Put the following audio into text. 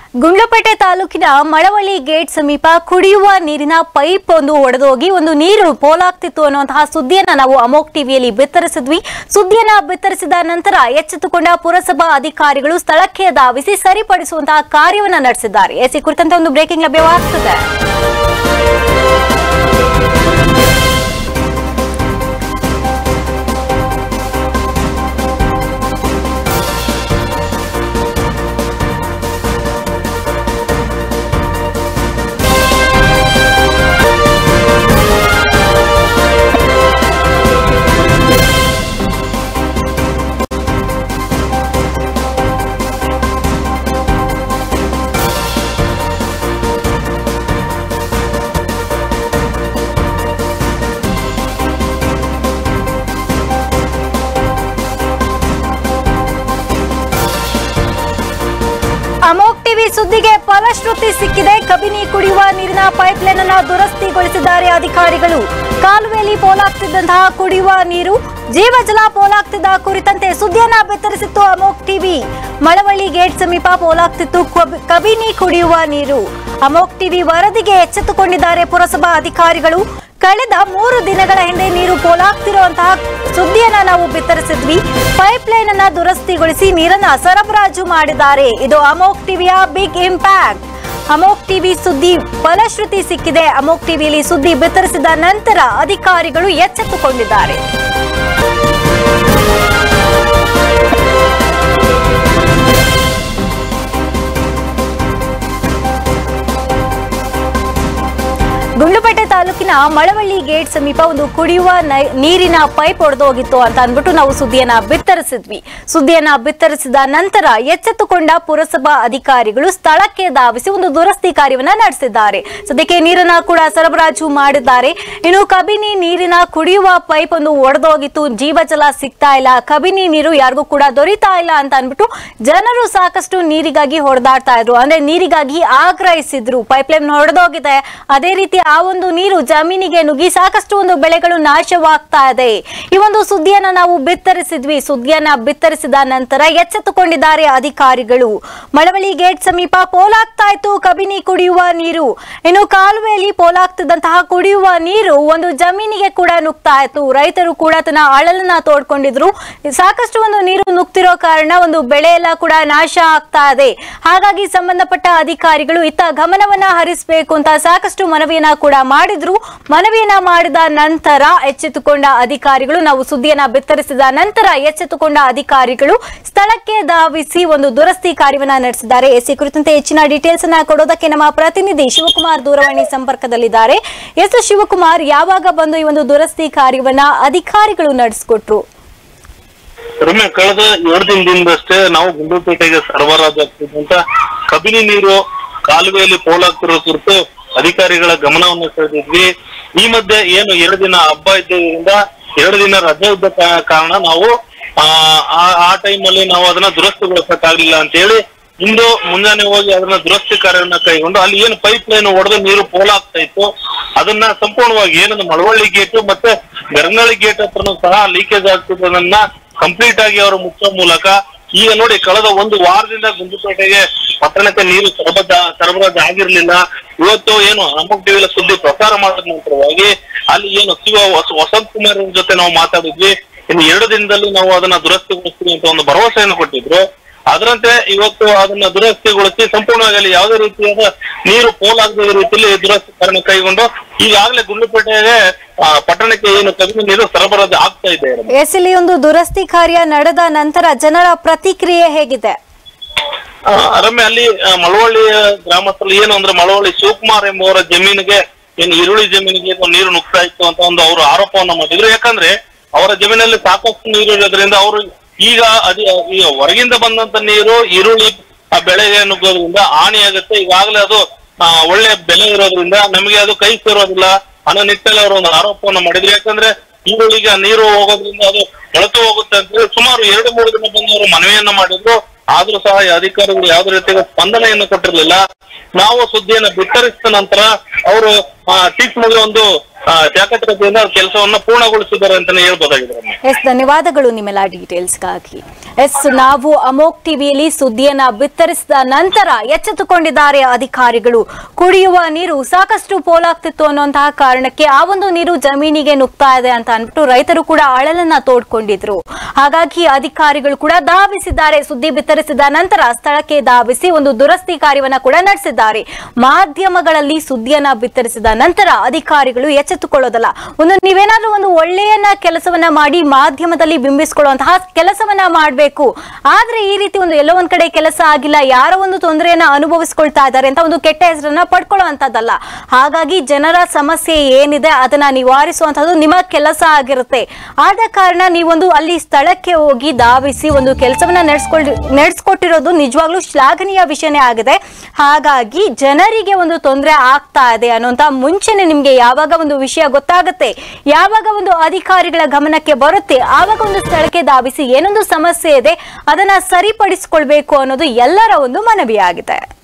ಗುಂಡ್ಲುಪೇಟೆ ತಾಲೂಕಿನ ಮಳವಳ್ಳಿ ಗೇಟ್ ಸಮೀಪ ಕುಡಿಯುವ ನೀರಿನ ಪೈಪ್ ಒಂದು ಒಡೆದೋಗಿ ಒಂದು ನೀರು ಪೋಲಾಗ್ತಿತ್ತು ಅನ್ನುವಂತಹ ಸುದ್ದಿಯನ್ನ ನಾವು ಅಮೋಕ್ ಟಿವಿಯಲ್ಲಿ ಬಿತ್ತರಿಸಿದ್ವಿ. ಸುದ್ದಿಯನ್ನ ಬಿತ್ತರಿಸಿದ ನಂತರ ಎಚ್ಚೆತ್ತುಕೊಂಡ ಪುರಸಭಾ ಅಧಿಕಾರಿಗಳು ಸ್ಥಳಕ್ಕೆ ಧಾವಿಸಿ ಸರಿಪಡಿಸುವಂತಹ ಕಾರ್ಯವನ್ನ ನಡೆಸಿದ್ದಾರೆ. ಈ ಕುರಿತಂತೆ ಒಂದು ಬ್ರೇಕಿಂಗ್ ಲಭ್ಯವಾಗುತ್ತದೆ. ಅಮೋಕ್ ಟಿವಿ ಸುದ್ದಿಗೆ ಫಲಶ್ರುತಿ ಸಿಕ್ಕಿದೆ. ಕಬಿನಿ ಕುಡಿಯುವ ನೀರಿನ ಪೈಪ್ಲೈನ್ ಅನ್ನು ದುರಸ್ತಿಗೊಳಿಸಿದ್ದಾರೆ ಅಧಿಕಾರಿಗಳು. ಕಾಲುವೆಯಲ್ಲಿ ಪೋಲಾಗ್ತಿದ್ದಂತಹ ಕುಡಿಯುವ ನೀರು, ಜೀವಜಲ ಪೋಲಾಗ್ತಿದ್ದ ಕುರಿತಂತೆ ಸುದ್ದಿಯನ್ನ ಬಿತ್ತರಿಸಿತ್ತು ಅಮೋಕ್ ಟಿವಿ. ಮಳವಳ್ಳಿ ಗೇಟ್ ಸಮೀಪ ಪೋಲಾಗ್ತಿತ್ತು ಕಬಿನಿ ಕುಡಿಯುವ ನೀರು. ಅಮೋಕ್ ಟಿವಿ ವರದಿಗೆ ಎಚ್ಚೆತ್ತುಕೊಂಡಿದ್ದಾರೆ ಪುರಸಭಾ ಅಧಿಕಾರಿಗಳು. ಕಳೆದ 3 ದಿನಗಳ ಹಿಂದೆ ನೀರು ಪೋಲಾಗ್ತಿರುವಂತಹ ಸುದ್ದಿಯನ್ನ ನಾವು ಬಿತ್ತರಿಸಿದ್ವಿ. ಪೈಪ್ಲೈನ್ ಅನ್ನ ದುರಸ್ತಿಗೊಳಿಸಿ ನೀರನ್ನ ಸರಬರಾಜು ಮಾಡಿದ್ದಾರೆ. ಇದು ಅಮೋಕ್ ಟಿವಿಯ ಬಿಗ್ ಇಂಪ್ಯಾಕ್ಟ್. ಅಮೋಕ್ ಟಿವಿ ಸುದ್ದಿ ಫಲಶ್ರುತಿ ಸಿಕ್ಕಿದೆ. ಅಮೋಕ್ ಟಿವಿಯಲ್ಲಿ ಸುದ್ದಿ ಬಿತ್ತರಿಸಿದ ನಂತರ ಅಧಿಕಾರಿಗಳು ಎಚ್ಚೆತ್ತುಕೊಂಡಿದ್ದಾರೆ. ಗುಂಡ್ಲುಪೇಟೆ ತಾಲೂಕಿನ ಮಳವಳ್ಳಿ ಗೇಟ್ ಸಮೀಪ ಒಂದು ಕುಡಿಯುವ ನೀರಿನ ಪೈಪ್ ಒಡೆದೋಗಿತ್ತು ಅಂತ ಅಂದ್ಬಿಟ್ಟು ನಾವು ಸುದ್ದಿಯನ್ನ ಬಿತ್ತರಿಸಿದ್ವಿ. ಸುದ್ದಿಯನ್ನ ಬಿತ್ತರಿಸಿದ ನಂತರ ಎಚ್ಚೆತ್ತುಕೊಂಡ ಪುರಸಭಾ ಅಧಿಕಾರಿಗಳು ಸ್ಥಳಕ್ಕೆ ಧಾವಿಸಿ ಒಂದು ದುರಸ್ತಿ ಕಾರ್ಯವನ್ನ ನಡೆಸಿದ್ದಾರೆ. ಸದ್ಯಕ್ಕೆ ನೀರನ್ನ ಕೂಡ ಸರಬರಾಜು ಮಾಡಿದ್ದಾರೆ. ಇನ್ನು ಕಬಿನಿ ನೀರಿನ ಕುಡಿಯುವ ಪೈಪ್ ಒಂದು ಒಡೆದೋಗಿತ್ತು, ಜೀವಜಲ ಸಿಗ್ತಾ ಇಲ್ಲ, ಕಬಿನಿ ನೀರು ಯಾರಿಗೂ ಕೂಡ ದೊರೀತಾ ಇಲ್ಲ ಅಂತ ಅಂದ್ಬಿಟ್ಟು ಜನರು ಸಾಕಷ್ಟು ನೀರಿಗಾಗಿ ಹೊಡೆದಾಡ್ತಾ ಇದ್ರು. ಅಂದ್ರೆ ನೀರಿಗಾಗಿ ಆಗ್ರಹಿಸಿದ್ರು. ಪೈಪ್ಲೈನ್ ಹೊಡೆದೋಗಿದೆ, ಅದೇ ರೀತಿ ಆ ಒಂದು ನೀರು ಜಮೀನಿಗೆ ನುಗ್ಗಿ ಸಾಕಷ್ಟು ಒಂದು ಬೆಳೆಗಳು ನಾಶವಾಗ್ತಾ ಇದೆ. ಈ ಒಂದು ಸುದ್ದಿಯನ್ನ ನಾವು ಬಿತ್ತರಿಸಿದ್ವಿ. ಸುದ್ದಿಯನ್ನ ಬಿತ್ತರಿಸಿದ ನಂತರ ಎಚ್ಚೆತ್ತುಕೊಂಡಿದ್ದಾರೆ ಅಧಿಕಾರಿಗಳು. ಮಳವಳ್ಳಿ ಗೇಟ್ ಸಮೀಪ ಪೋಲಾಗ್ತಾ ಇತ್ತು ಕಬಿನಿ ಕುಡಿಯುವ ನೀರು. ಇನ್ನು ಕಾಲುವೆಯಲ್ಲಿ ಪೋಲಾಗ್ತಿದ್ದಂತಹ ಕುಡಿಯುವ ನೀರು ಒಂದು ಜಮೀನಿಗೆ ಕೂಡ ನುಗ್ತಾ ಇತ್ತು. ರೈತರು ಕೂಡ ತನ್ನ ಅಳಲನ್ನ ತೋಡ್ಕೊಂಡಿದ್ರು. ಸಾಕಷ್ಟು ಒಂದು ನೀರು ನುಗ್ತಿರೋ ಕಾರಣ ಒಂದು ಬೆಳೆ ಎಲ್ಲ ಕೂಡ ನಾಶ ಆಗ್ತಾ ಇದೆ. ಹಾಗಾಗಿ ಸಂಬಂಧಪಟ್ಟ ಅಧಿಕಾರಿಗಳು ಇತ್ತ ಗಮನವನ್ನ ಹರಿಸಬೇಕು ಅಂತ ಸಾಕಷ್ಟು ಮನವಿಯನ್ನ ಕೂಡ ಮಾಡಿದ್ರು. ಮನವಿಯನ್ನ ಮಾಡಿದ ನಂತರ ಎಚ್ಚೆತ್ತುಕೊಂಡ ಅಧಿಕಾರಿಗಳು, ನಾವು ಸುದ್ದಿಯನ್ನ ಬಿತ್ತರಿಸಿದ ನಂತರ ಎಚ್ಚೆತ್ತುಕೊಂಡ ಅಧಿಕಾರಿಗಳು ಸ್ಥಳಕ್ಕೆ ಧಾವಿಸಿ ಒಂದು ದುರಸ್ತಿ ಕಾರ್ಯವನ್ನ ನಡೆಸಿದ್ದಾರೆ. ಈ ಕುರಿತಂತೆ ಹೆಚ್ಚಿನ ಡೀಟೇಲ್ಸ್ ಅನ್ನ ಕೊಡೋದಕ್ಕೆ ನಮ್ಮ ಪ್ರತಿನಿಧಿ ಶಿವಕುಮಾರ್ ದೂರವಾಣಿ ಸಂಪರ್ಕದಲ್ಲಿದ್ದಾರೆ. ಶಿವಕುಮಾರ್, ಯಾವಾಗ ಬಂದು ಈ ಒಂದು ದುರಸ್ತಿ ಕಾರ್ಯವನ್ನ ಅಧಿಕಾರಿಗಳು ನಡೆಸಿಕೊಟ್ರು? ರಮ್ಯ, ಕಳೆದ 2 ದಿನದಿಂದಷ್ಟೇ ನಾವು ಗುಂಡ್ಲುಪೇಟೆಗೆ ಸರಬರಾಜಾಗ್ತಿದ್ದಂತ ಕಬಿನಿ ನೀರು ಕಾಲುವೆಯಲ್ಲಿ ಪೋಲಾಗ್ತಿರೋ ಕುರಿತು ಅಧಿಕಾರಿಗಳ ಗಮನವನ್ನು ಸೆಳೆದಿದ್ವಿ. ಈ ಮಧ್ಯೆ ಏನು 2 ದಿನ ಹಬ್ಬ ಇದ್ದರಿಂದ 2 ದಿನ ರಜೆ ಇದ್ದ ಕಾರಣ ನಾವು ಆ ಟೈಮ್ ಅಲ್ಲಿ ನಾವು ಅದನ್ನ ದುರಸ್ತಿಗೊಳಿಸಕ್ಕಾಗ್ಲಿಲ್ಲ ಅಂತ ಹೇಳಿ ಇಂದು ಮುಂಜಾನೆ ಹೋಗಿ ಅದನ್ನ ದುರಸ್ತಿ ಕಾರ್ಯವನ್ನ ಕೈಗೊಂಡು ಅಲ್ಲಿ ಏನು ಪೈಪ್ ಲೈನ್ ಒಡೆದು ನೀರು ಪೋಲಾಗ್ತಾ ಇತ್ತು ಅದನ್ನ ಸಂಪೂರ್ಣವಾಗಿ ಏನಂದ್ರೆ ಮಳವಳ್ಳಿ ಗೇಟ್ ಮತ್ತೆ ಗರಂಗಳಿ ಗೇಟ್ ಹತ್ರನೂ ಸಹ ಲೀಕೇಜ್ ಆಗ್ತಿದ್ದದನ್ನ ಕಂಪ್ಲೀಟ್ ಆಗಿ ಅವರು ಮುಚ್ಚೋ ಮೂಲಕ ಈಗ ನೋಡಿ ಕಳೆದ 1 ವಾರದಿಂದ ಗುಂಡ್ಲುಪೇಟೆಗೆ ಪಟ್ಟಣಕ್ಕೆ ನೀರು ಸರಬರಾಜು ಆಗಿರ್ಲಿಲ್ಲ. ಇವತ್ತು ಏನು ಅಮೋಕ್ ಟಿವಿಲ ಸುದ್ದಿ ಪ್ರಸಾರ ಮಾಡಿದ ನಂತರವಾಗಿ ಅಲ್ಲಿ ಏನು ವಸಂತ್ ಕುಮಾರ್ ಜೊತೆ ನಾವು ಮಾತಾಡಿದ್ವಿ. ಇನ್ನು 2 ದಿನದಲ್ಲಿ ನಾವು ಅದನ್ನ ದುರಸ್ತಿಗೊಳಿಸ್ತೀವಿ ಅಂತ ಒಂದು ಭರವಸೆಯನ್ನು ಕೊಟ್ಟಿದ್ರು. ಅದರಂತೆ ಇವತ್ತು ಅದನ್ನ ದುರಸ್ತಿಗೊಳಿಸಿ ಸಂಪೂರ್ಣವಾಗಿ ಅಲ್ಲಿ ಯಾವುದೇ ರೀತಿಯಾದ ನೀರು ಪೋಲಾಗದ ರೀತಿಯಲ್ಲಿ ದುರಸ್ತಿ ಕಾರ್ಯ ಕೈಗೊಂಡು ಈಗಾಗಲೇ ಗುಂಡ್ಲುಪೇಟೆಗೆ ಪಟ್ಟಣಕ್ಕೆ ಏನು ಕಬಿನಿ ನೀರು ಸರಬರಾಜು ಆಗ್ತಾ ಇದೆ. ಇಲ್ಲಿ ಒಂದು ದುರಸ್ತಿ ಕಾರ್ಯ ನಡೆದ ನಂತರ ಜನರ ಪ್ರತಿಕ್ರಿಯೆ ಹೇಗಿದೆ? ರಮ್ಯ, ಅಲ್ಲಿ ಮಳವಳ್ಳಿ ಗ್ರಾಮಸ್ಥರು ಏನು ಅಂದ್ರೆ ಮಳವಳ್ಳಿ ಶಿವಕುಮಾರ್ ಎಂಬುವರ ಜಮೀನಿಗೆ ಏನು ಈರುಳ್ಳಿ ಜಮೀನಿಗೆ ನೀರು ನುಗ್ತಾ ಇತ್ತು ಅಂತ ಒಂದು ಅವರು ಆರೋಪವನ್ನ ಮಾಡಿದ್ರು. ಯಾಕಂದ್ರೆ ಅವರ ಜಮೀನಲ್ಲಿ ಸಾಕಷ್ಟು ನೀರು ಇರೋದ್ರಿಂದ ಅವರು ಈಗ ಹೊರಗಿಂದ ಬಂದಂತ ನೀರು ಈರುಳ್ಳಿ ಬೆಳೆಗೆ ನುಗ್ಗೋದ್ರಿಂದ ಹಾನಿಯಾಗುತ್ತೆ. ಈಗಾಗಲೇ ಅದು ಒಳ್ಳೆ ಬೆಲೆ ಇರೋದ್ರಿಂದ ನಮಗೆ ಅದು ಕೈ ಸೇರೋದಿಲ್ಲ ಅನ್ನೋ ನಿಟ್ಟಿನಲ್ಲಿ ಅವರು ಒಂದು ಆರೋಪವನ್ನ ಮಾಡಿದ್ರು. ಯಾಕಂದ್ರೆ ಈರುಳ್ಳಿಗೆ ನೀರು ಹೋಗೋದ್ರಿಂದ ಅದು ಕೊಳೆತು ಹೋಗುತ್ತೆ ಅಂತ ಹೇಳಿ ಸುಮಾರು 2-3 ದಿನ ಬಂದು ಅವರು ಮನವಿಯನ್ನ ಮಾಡಿದ್ರು. ಆದ್ರೂ ಸಹ ಅಧಿಕಾರಿಗಳು ಯಾವುದೇ ರೀತಿಯ ಸ್ಪಂದನೆಯನ್ನು ಕೊಟ್ಟಿರ್ಲಿಲ್ಲ. ನಾವು ಸುದ್ದಿಯನ್ನು ಬಿತ್ತರಿಸಿದ ನಂತರ ಅವರು ಟೀಚ್ ಮುಗಿ ಒಂದು ಚಾಕಚಕ್ಯತೆಯಿಂದ ಕೆಲಸವನ್ನ ಪೂರ್ಣಗೊಳಿಸಿದ್ದಾರೆ ಅಂತಾನೆ ಹೇಳ್ಬೋದಾಗಿದೆ. ಎಸ್, ಧನ್ಯವಾದಗಳು ನಿಮ್ಮೆಲ್ಲ ಡೀಟೇಲ್ಸ್ಗಾಗಿ. ಎಸ್, ನಾವು ಅಮೋಕ್ ಟಿವಿಯಲ್ಲಿ ಸುದ್ದಿಯನ್ನ ಬಿತ್ತರಿಸಿದ ನಂತರ ಎಚ್ಚೆತ್ತುಕೊಂಡಿದ್ದಾರೆ ಅಧಿಕಾರಿಗಳು. ಕುಡಿಯುವ ನೀರು ಸಾಕಷ್ಟು ಪೋಲಾಗ್ತಿತ್ತು ಅನ್ನುವಂತಹ ಕಾರಣಕ್ಕೆ ಆ ಒಂದು ನೀರು ಜಮೀನಿಗೆ ನುಗ್ತಾ ಇದೆ ಅಂತ ಅಂದ್ಬಿಟ್ಟು ರೈತರು ಕೂಡ ಅಳಲನ್ನ ತೋಡ್ಕೊಂಡಿದ್ರು. ಹಾಗಾಗಿ ಅಧಿಕಾರಿಗಳು ಕೂಡ ಧಾವಿಸಿದ್ದಾರೆ. ಸುದ್ದಿ ಬಿತ್ತರಿಸಿದ ನಂತರ ಸ್ಥಳಕ್ಕೆ ಧಾವಿಸಿ ಒಂದು ದುರಸ್ತಿ ಕಾರ್ಯವನ್ನ ಕೂಡ ನಡೆಸಿದ್ದಾರೆ. ಮಾಧ್ಯಮಗಳಲ್ಲಿ ಸುದ್ದಿಯನ್ನ ಬಿತ್ತರಿಸಿದ ನಂತರ ಅಧಿಕಾರಿಗಳು ಎಚ್ಚೆತ್ತುಕೊಳ್ಳೋದಲ್ಲ, ಒಂದು ನೀವೇನಾದ್ರೂ ಒಂದು ಒಳ್ಳೆಯ ಕೆಲಸವನ್ನ ಮಾಡಿ ಮಾಧ್ಯಮದಲ್ಲಿ ಬಿಂಬಿಸಿಕೊಳ್ಳುವಂತಹ ಕೆಲಸವನ್ನ ಮಾಡಬೇಕು. ಆದ್ರೆ ಈ ರೀತಿ ಒಂದು ಎಲ್ಲೋ ಒಂದ್ ಕಡೆ ಕೆಲಸ ಆಗಿಲ್ಲ, ಯಾರೋ ಒಂದು ತೊಂದರೆಯನ್ನ ಅನುಭವಿಸ್ಕೊಳ್ತಾ ಇದ್ದಾರೆ ಅಂತ ಒಂದು ಕೆಟ್ಟ ಹೆಸರನ್ನ ಪಡ್ಕೊಳ್ಳುವಂತದ್ದಲ್ಲ. ಹಾಗಾಗಿ ಜನರ ಸಮಸ್ಯೆ ಏನಿದೆ ಅದನ್ನ ನಿವಾರಿಸುವಂತದ್ದು ನಿಮ್ಮ ಕೆಲಸ ಆಗಿರುತ್ತೆ. ಆದ ಕಾರಣ ನೀವೊಂದು ಅಲ್ಲಿ ಸ್ಥಳಕ್ಕೆ ಹೋಗಿ ಧಾವಿಸಿ ಒಂದು ಕೆಲಸವನ್ನ ನಡೆಸ್ಕೊಟ್ಟಿರೋದು ನಿಜವಾಗ್ಲೂ ಶ್ಲಾಘನೀಯ ವಿಷಯನೇ ಆಗಿದೆ. ಹಾಗಾಗಿ ಜನರಿಗೆ ಒಂದು ತೊಂದರೆ ಆಗ್ತಾ ಇದೆ ಅನ್ನೋಂತ ಮುಂಚೆನೆ ನಿಮ್ಗೆ ಯಾವಾಗ ಒಂದು ವಿಷಯ ಗೊತ್ತಾಗುತ್ತೆ, ಯಾವಾಗ ಒಂದು ಅಧಿಕಾರಿಗಳ ಗಮನಕ್ಕೆ ಬರುತ್ತೆ, ಆವಾಗ ಒಂದು ಸ್ಥಳಕ್ಕೆ ಧಾವಿಸಿ ಏನೊಂದು ಸಮಸ್ಯೆ ಇದೆ ಅದನ್ನ ಸರಿಪಡಿಸಿಕೊಳ್ಬೇಕು ಅನ್ನೋದು ಎಲ್ಲರ ಒಂದು ಮನವಿಯಾಗಿದೆ.